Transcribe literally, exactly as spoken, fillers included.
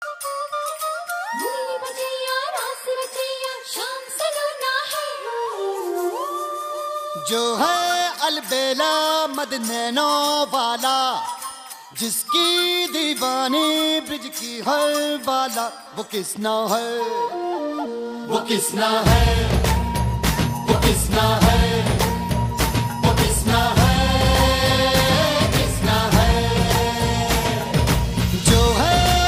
जो है अलबेला मदनैनो वाला, जिसकी दीवानी ब्रिज की हर बाला, वो किसना है, वो किसना है, वो किसना है।